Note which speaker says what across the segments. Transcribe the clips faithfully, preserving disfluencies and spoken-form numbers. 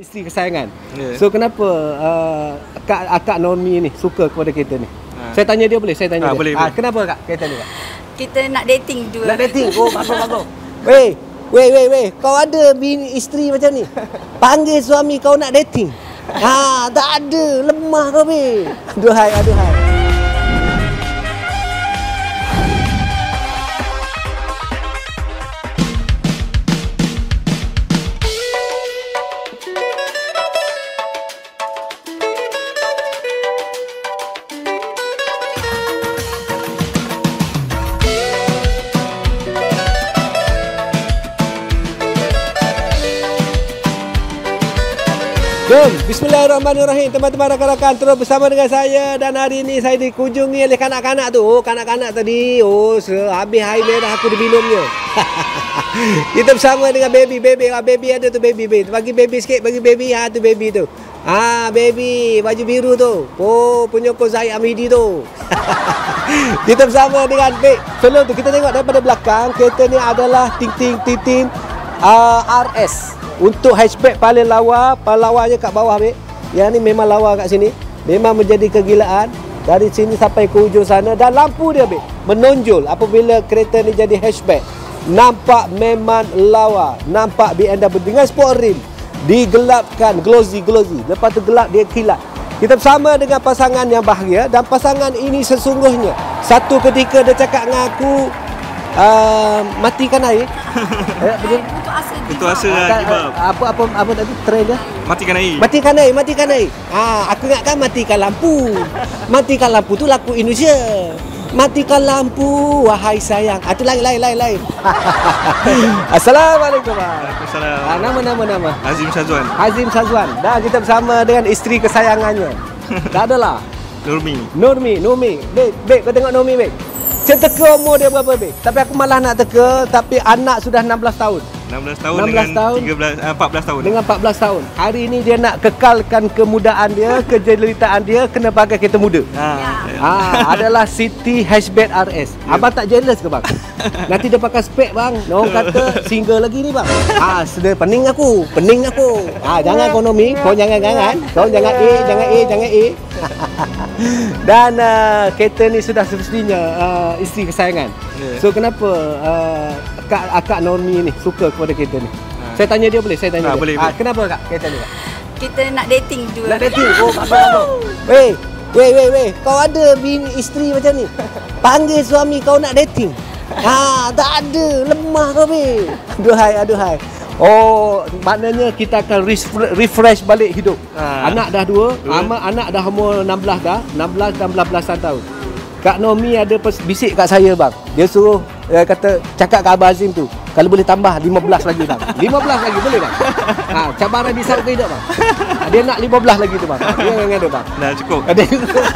Speaker 1: isteri kesayangan.
Speaker 2: Yeah.
Speaker 1: So kenapa uh, Kak Akak Normi ni suka kepada kereta ni? Ha. Saya tanya dia boleh? Saya tanya
Speaker 2: ha,
Speaker 1: dia.
Speaker 2: Boleh,
Speaker 1: ha,
Speaker 2: boleh.
Speaker 1: Kenapa Kak kereta ni Kak?
Speaker 3: Kita nak dating dua.
Speaker 1: Nak dating? Oh, bagus bagus. Weh, weh, weh, weh. Kau ada bini isteri macam ni? Panggil suami kau nak dating. Ha, tak ada. Lemah kau, weh. Aduhai, aduhai. Jom, bismillahirrahmanirrahim teman-teman rakan-rakan, terus bersama dengan saya. Dan hari ini saya dikunjungi oleh kanak-kanak tu. Oh, kanak-kanak tadi, oh habis hari merah aku diminumnya. Kita bersama dengan baby, baby, ah, baby ada tu baby, baby. Bagi baby sikit, bagi baby, ha tu baby tu. Ah, baby, baju biru tu. Oh, penyokong Zaid Amidi tu. Kita bersama dengan babe. Sebelum tu kita tengok daripada belakang, kereta ni adalah Ting Ting Ting Ting uh, R S. Untuk hatchback paling lawa, pelawanya kat bawah, Bek. Yang ni memang lawa kat sini. Memang menjadi kegilaan. Dari sini sampai ke hujung sana. Dan lampu dia, Bek, menonjol apabila kereta ni jadi hatchback. Nampak memang lawa. Nampak B M W dengan sport rim. Digelapkan, glossy-glossy. Lepas tu gelap, dia kilat. Kita bersama dengan pasangan yang bahagia. Dan pasangan ini sesungguhnya, satu ketika dia cakap dengan aku, uh, matikan air. eh, betul?
Speaker 2: Itu asa uh,
Speaker 1: apa apa apa tadi trend dia?
Speaker 2: Matikan air.
Speaker 1: Matikan air, matikan air. Ha, aku ingatkan matikan lampu. Matikan lampu tu lagu Indonesia. Matikan lampu wahai sayang. Ah tu lain lain lain lain. Assalamualaikum.
Speaker 2: Waalaikumsalam.
Speaker 1: Ah, nama nama nama.
Speaker 2: Hazim Shazwan.
Speaker 1: Hazim Shazwan. Dan kita bersama dengan isteri kesayangannya. Tak adalah.
Speaker 2: Nurmi.
Speaker 1: Nurmi, Nurmi. Bek, bek kau tengok Nurmi, bek. Saya teka umur dia berapa, bek? Tapi aku malah nak teka, tapi anak sudah enam belas tahun.
Speaker 2: enam belas tahun
Speaker 1: enam belas
Speaker 2: dengan
Speaker 1: tahun,
Speaker 2: tiga belas, empat belas tahun.
Speaker 1: Dengan empat belas tahun. Hari ini dia nak kekalkan kemudaan dia, kejelitaan dia kena pakai kereta muda.
Speaker 2: Ha.
Speaker 1: Ha, adalah City Hatchback R S. Ya. Abang tak jealous ke, bang? Nanti dia pakai spek, bang. Orang kata single lagi ni, bang. Ah, ha, sudah pening aku, pening aku. Ah, ha, jangan ekonomi, kau jangan jangan. Kau jangan A, jangan A, jangan A. Dan uh, kereta ni sudah semestinya uh, isteri kesayangan. Yeah. So kenapa uh, Kak Akak Normi ni suka kepada kereta ni? Ha. Saya tanya dia boleh? Saya tanya
Speaker 2: ha,
Speaker 1: dia.
Speaker 2: Boleh,
Speaker 1: ha,
Speaker 2: boleh.
Speaker 1: Kenapa Kak kereta ni, Kak?
Speaker 3: Kita nak dating dua.
Speaker 1: Nak dating? Oh, bagus bagus. Weh, weh, weh, weh. Kau ada bini isteri macam ni? Panggil suami kau nak dating. Ha, tak ada. Lemah kau, weh. Aduhai, aduhai. Oh, maknanya kita akan refresh balik hidup. Ha. Anak dah dua, ama anak dah umur enam belas dah, enam belas dan enam belasan tahun. Kak Normi ada bisik kat saya, bang. Dia suruh dia kata cakap kat Abang Azim tu, kalau boleh tambah lima belas lagi, bang. lima belas lagi boleh, bang? Ha, cabaran bisa ke hidup, bang. Ha, dia nak lima belas lagi tu, bang. Dia yang ada, bang.
Speaker 2: Dah cukup.
Speaker 1: Ada cukup.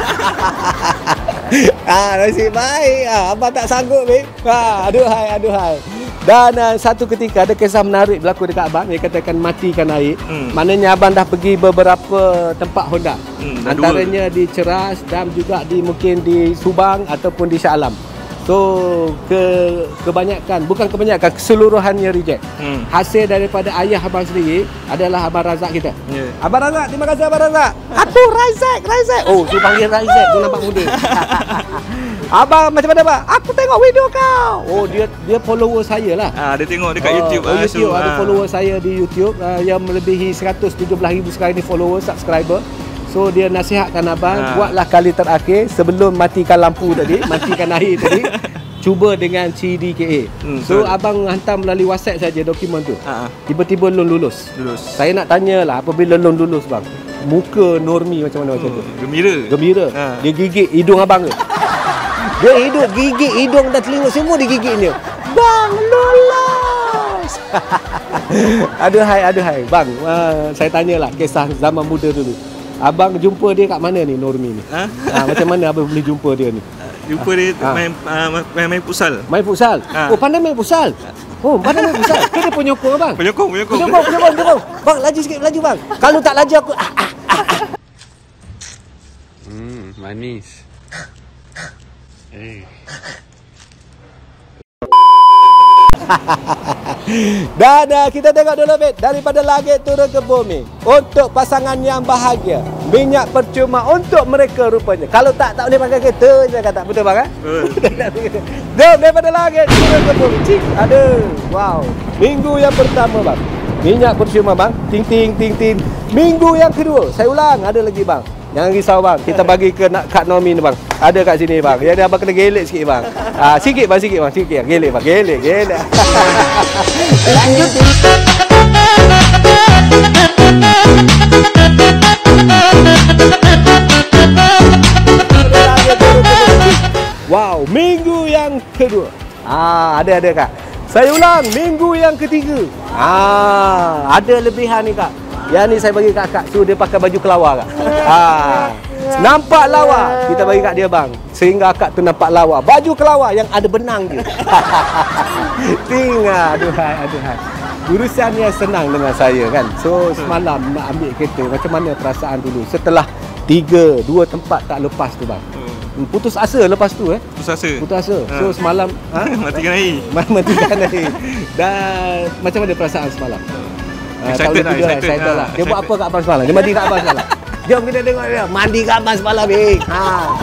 Speaker 1: Ah, nasib baik. Ah, abang tak sanggup, weh. Ha, aduhai, aduhai. Dan uh, satu ketika ada kisah menarik berlaku dekat abang. Dia katakan matikan air. Hmm. Maknanya abang dah pergi beberapa tempat Honda. Hmm, antaranya dua. Di Ceras dan juga di mungkin di Subang ataupun di Shah Alam. So ke kebanyakan, bukan kebanyakan, keseluruhannya reject. Hmm. Hasil daripada ayah abang sendiri adalah Abang Razak kita. Yeah. Abang Razak, terima kasih Abang Razak. Aku Razak, Razak. Oh, dia panggil Razak, dia nampak muda. Abang macam mana, Bang? Aku tengok video kau. Oh, dia dia follower saya lah.
Speaker 2: Ah, dia tengok dekat
Speaker 1: oh,
Speaker 2: YouTube.
Speaker 1: Oh, YouTube
Speaker 2: so,
Speaker 1: ada
Speaker 2: ah.
Speaker 1: follower saya di YouTube uh, yang melebihi seratus tujuh belas ribu sekarang ni follower, subscriber. So dia nasihatkan abang, ah. buatlah kali terakhir sebelum matikan lampu tadi, matikan air tadi. Cuba dengan C D K A. Hmm, so, so abang hantar melalui WhatsApp saja dokumen tu. Ha. Tiba-tiba lon lulus. Lulus. Saya nak tanyalah apabila lon lulus, bang. Muka Normi macam mana hmm, macam tu?
Speaker 2: Gembira.
Speaker 1: Gembira. Ha. Dia gigit hidung abang ke? Dia hidup gigit hidung dan telinga semua digigitnya. Bang lulus. Aduhai, aduhai. Bang, uh, saya tanyalah kisah zaman muda dulu. Abang jumpa dia kat mana ni, Normi ni? Ha? Ha, macam mana abang boleh jumpa dia ni?
Speaker 2: Jumpa dia ha. main, uh, main main futsal.
Speaker 1: Main futsal? Ha. Oh, pandai main futsal? Oh, pandai main futsal? Ke dia penyokong abang?
Speaker 2: Penyokong, penyokong.
Speaker 1: Penyokong, penyokong, penyokong. Bang, laju sikit, laju bang. Kalau tak laju aku... Ah, ah, ah, ah.
Speaker 4: Hmm, manis. Eh.
Speaker 1: Dan uh, kita tengok dulu, Bet. Daripada langit turun ke bumi. Untuk pasangan yang bahagia. Minyak percuma untuk mereka rupanya. Kalau tak, tak boleh pakai kereta. Saya kata, betul bang? Eh?
Speaker 2: Betul.
Speaker 1: Jom, daripada langit turun ke bumi. Cik, ada. Wow. Minggu yang pertama, bang. Minyak percuma, bang. Ting, ting, ting, ting. Minggu yang kedua. Saya ulang, ada lagi, bang. Jangan risau, bang. Kita bagi ke Kak Nomi ni, bang. Ada kat sini, bang. Yang ni abang kena gelek sikit, bang. Ah, sikit, bang. Sikit, bang. Sikit. Gelek, bang. Gelek, gelek. Lanjut. Wow, minggu yang kedua. Ah, ada ada kak. Saya ulang, minggu yang ketiga. Ah, ada lebihan ni kak. Yang ni saya bagi kat kak, suruh dia pakai baju kelawar kak. Ah, nampak lawa, kita bagi kat dia bang. Sehingga akak tu nampak lawa. Baju kelawar yang ada benang dia. Tinggal, aduhai, aduhai. Urusannya senang dengan saya kan. So semalam nak ambil kereta, macam mana perasaan dulu setelah tiga, dua tempat tak lepas tu bang? Hmm. Putus asa lepas tu eh?
Speaker 2: Putus asa.
Speaker 1: Putus asa.
Speaker 2: Ha.
Speaker 1: So semalam ha?
Speaker 2: Matikan air.
Speaker 1: Matikan air. Dan macam mana perasaan semalam? Uh,
Speaker 2: excited lah, excited,
Speaker 1: excited lah.
Speaker 2: ha,
Speaker 1: Dia buat apa kat abang semalam? Dia mandi kat abang semalam. Jom kita tengok dia. Mandi kat abang semalam ni. Ha.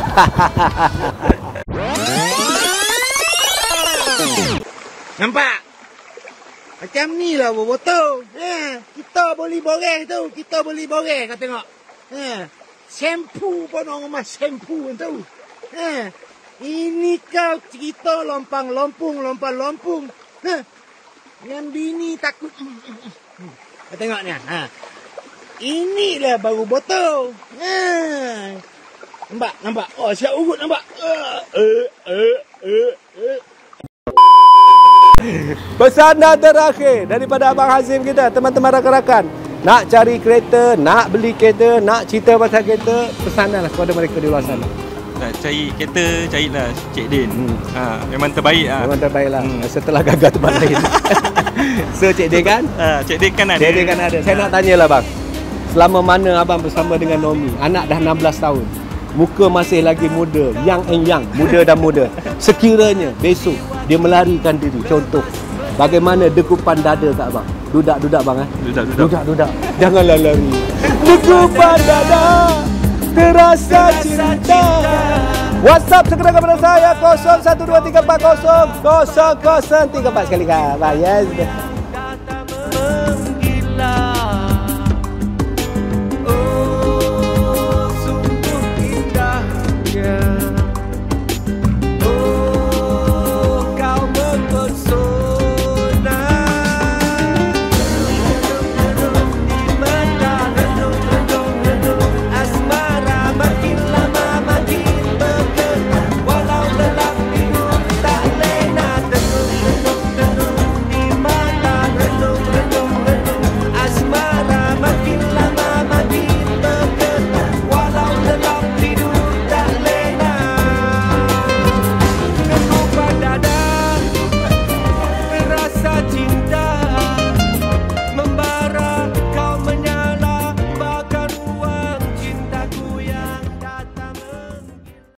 Speaker 4: Nampak? Macam ni lah botol. Ha, kita boleh boreh tu. Kita boleh boreh kau tengok. Ha, shampoo pun orang emas shampoo tu. Ha, ini kau cerita lompang-lompung, lompang-lompung. Ha, yang bini takut. Kau tengok ni. Ha, inilah baru botol. Ha, nampak? Nampak? Oh, siap urut nampak? Uh, uh, uh, uh, uh.
Speaker 1: Pesanan terakhir daripada Abang Hazim kita, teman-teman rakan-rakan. Nak cari kereta, nak beli kereta, nak cerita pasal kereta, pesananlah kepada mereka di luar sana.
Speaker 2: Nak cari kereta, carilah Cik Din.
Speaker 1: Hmm.
Speaker 2: Ha, memang terbaik lah.
Speaker 1: Memang terbaik lah.
Speaker 2: Hmm.
Speaker 1: Setelah gagal tempat lain. So Cik Din kan?
Speaker 2: Ha, Cik Din kan ada.
Speaker 1: Cik Din kan ada. Saya nak tanyalah bang. Selama mana abang bersama dengan Nomi? Anak dah enam belas tahun. Muka masih lagi muda, young and young, muda dan muda. Sekiranya besok dia melarikan diri, contoh, bagaimana dekupan dada kat abang? Dudak-dudak bang eh?
Speaker 2: Dudak-dudak.
Speaker 1: Dudak-dudak. Janganlah lari. Dekupan dada, terasa cinta. WhatsApp segera kepada saya kosong satu dua tiga empat kosong kosong kosong tiga empat sekali kan. Yes.